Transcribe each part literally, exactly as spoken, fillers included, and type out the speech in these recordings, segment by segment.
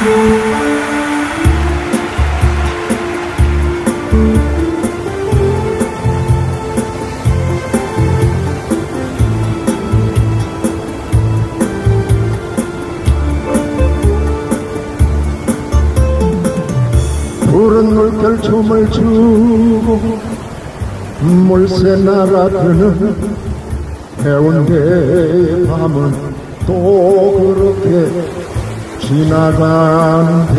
푸른 물결 춤을 추고 물새 날아드는 해운대의 밤은 또 그렇게 지나가는데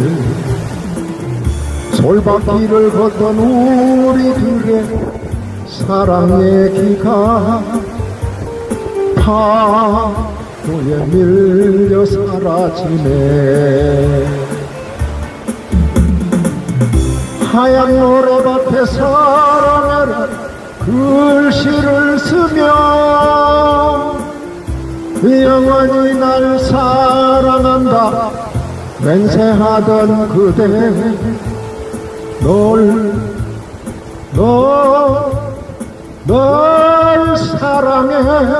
솔밭길을 걷던 우리들의 사랑의 기가 파도에 밀려 사라지네. 하얀 노래밭에 사랑해라 글씨를 쓰며 영원히 날 사랑한다 맹세하던 그대 널, 널, 널 사랑해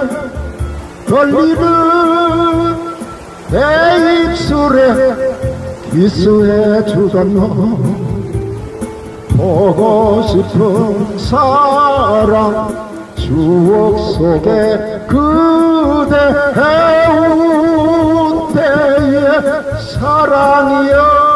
떨리는 내 입술에 키스해 주던 너 보고 싶은 사랑 추억 속에 그대 해운대의 사랑이여.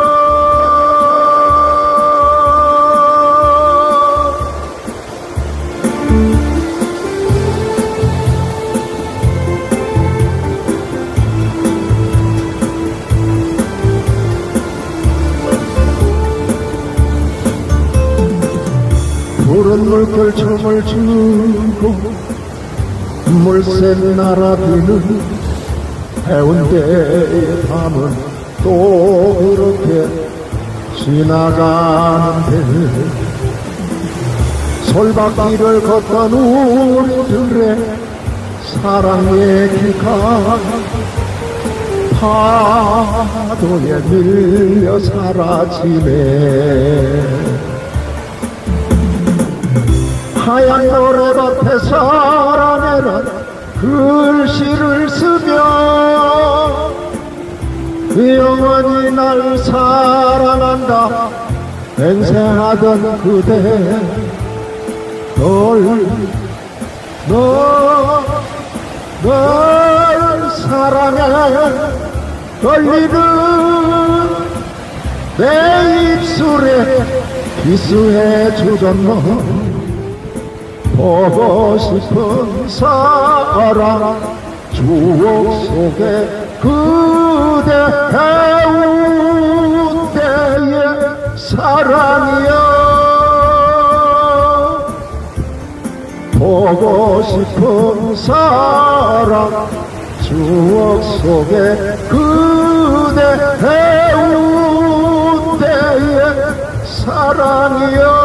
푸른 물결 춤을 추고 물새 날아드는 해운대의 밤은 또 그렇게 지나가는데 솔밭길을 걷던 우리들의 사랑의 기가 파도에 밀려 사라지네. 하얀 노래밭에 사랑해라 글씨를 쓰며 영원히 날 사랑한다 맹세하던 그대 널, 널, 널 사랑해 떨리는 내 입술에 키스해 주던 너 보고 싶은 사랑 추억 속에 그대 해운대의 사랑이여. 보고 싶은 사랑 추억 속에 그대 해운대의 사랑이여.